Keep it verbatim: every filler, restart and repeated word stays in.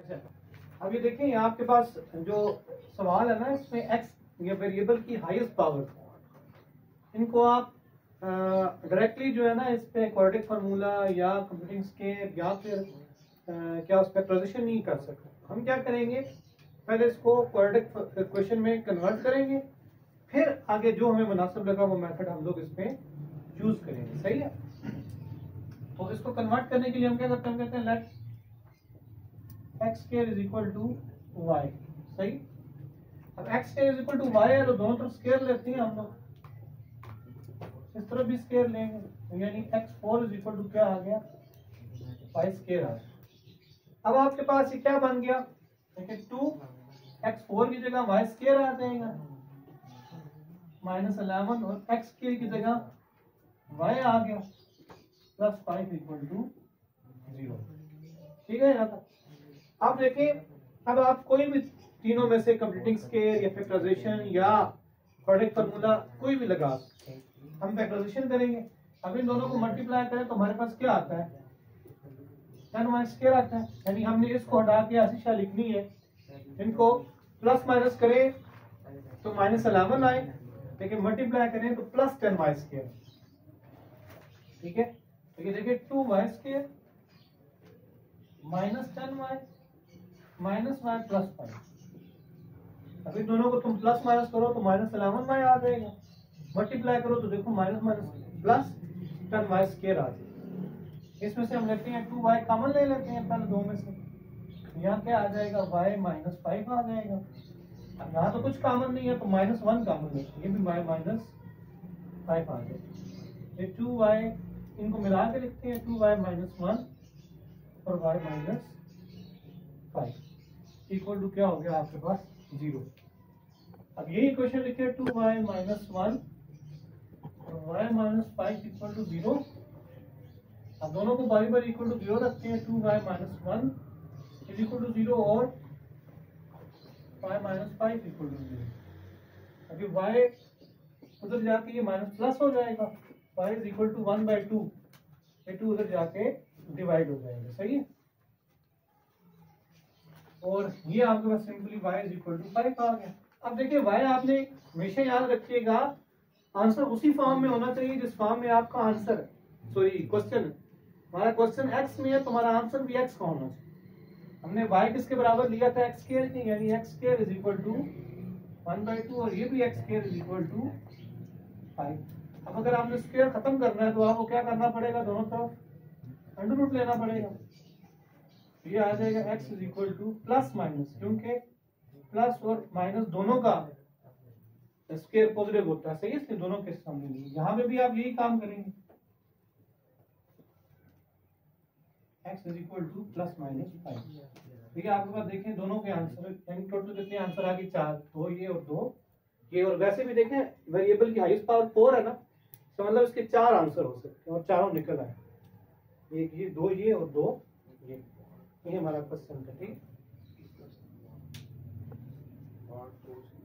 अच्छा, अब ये देखें यहाँ आपके पास जो सवाल है ना, इसमें एक्स ये वेरिएबल की हाईएस्ट पावर, इनको आप डायरेक्टली जो है ना इस पे क्वाड्रेटिक फार्मूला या कंप्यूटिंग स्केल या फिर आ, क्या उस पर ट्रांजिशन नहीं कर सकते। हम क्या करेंगे, पहले इसको क्वाड्रेटिक इक्वेशन में कन्वर्ट करेंगे, फिर आगे जो हमें मुनासिब लगा वो मेथड हम लोग इसमें चूज करेंगे। सही है। तो इसको कन्वर्ट करने के लिए हम क्या करते हैं, हम कहते हैं let x square is equal to y. सही। अब x square is equal to y है तो दोनों तरफ स्क्वायर लेते हैं हम लोग, इस तरफ भी स्क्वायर लेंगे, तो यानी x four is equal to क्या आ गया, वाई स्क्वायर आ गया। अब आपके पास ये क्या बन गया, देखिए टू एक्स फोर की जगह वाई स्क्वायर आ जाएगा माइनस अलेवन, और एक्स स्क्वायर की जगह वाई आ गया plus five equal to zero. ठीक है यहाँ तक। अब देखिए, अब आप कोई भी तीनों में से कंप्यूटिंग स्केल या फैक्टराइजेशन या क्वाड्रेटिक फार्मूला कोई भी लगा सकते हैं। हम फैक्टराइजेशन करेंगे, अब इन दोनों को मल्टीप्लाई करें तो हमारे पास क्या आता है, टेन माइनस स्क्वायर आता है। यानी हमने इसको हटा के ऐसी शा लिखनी है, इनको प्लस माइनस करें तो माइनस अलेवन आए, लेकिन मल्टीप्लाई करें तो प्लस टेन वाई स्क्वायर। ठीक है। तो ये देखिए two y square minus ten y minus y plus five. अभी दोनों को तुम प्लस माइनस करो तो माइनस अलेवन वाई आ जाएगा, मल्टीप्लाई करो तो देखो minus minus plus ten y square आ जाएगा। इसमें से हम लेते हैं टू वाई कॉमन ले लेते हैं पहले दो में से, यहाँ क्या आ जाएगा वाई माइनस फाइव आ जाएगा। अब यहाँ तो कुछ कॉमन नहीं है तो माइनस वन कॉमन लेते हैं, ये भी वाई माइनस फाइव आ जाएगा। ये टू वाई इनको मिला के लिखते हैं, टू वाई माइनस वन और y minus five equal to क्या हो गया आपके पास जीरो। अब यही इक्वेशन लिखे टू वाई माइनस वन और y minus five equal to zero. अब दोनों को बारी बारी इक्वल टू जीरो रखते हैं, two y minus one is equal to zero और y minus five equal to zero. अभी वाई उधर जाके ये माइनस प्लस हो जाएगा, y is equal to one by two, ये टू उधर जाके डिवाइड हो जाएगा। सही है। और ये आपके पास simply y is equal to five आ गया। अब देखिए y आपने हमेशा याद रखिएगा, आंसर उसी फॉर्म में होना चाहिए जिस फॉर्म में आपका आंसर है, सॉरी क्वेश्चन है। हमारा क्वेश्चन x में है तो हमारा आंसर भी x का होना चाहिए। हमने y किसके बराबर लिया था, x स्क्वायर की, यानी x square is equal to one by two और ये भी x square is equal to five. अब अगर आपने स्क्वायर खत्म करना है तो आपको क्या करना पड़ेगा, दोनों तरफ अंडर रूट लेना पड़ेगा। ये आ जाएगा x is equal to plus minus, क्योंकि प्लस और माइनस दोनों का स्क्वायर पॉजिटिव होता है। सही है, इसलिए दोनों के सामने लिए यहाँ पे भी आप यही काम करेंगे, x is equal to plus minus five. ठीक है, आपके पास देखें दोनों के आंसर, टोटल कितने आंसर आ गए, चार, दो ये और दो ये। और वैसे भी देखें वेरिएबल की हाईएस्ट पावर फोर है ना, तो मतलब इसके चार आंसर हो सकते हैं और चारों निकल आए, एक ये, दो ये और दो ये। ये हमारा क्वेश्चन था। ठीक।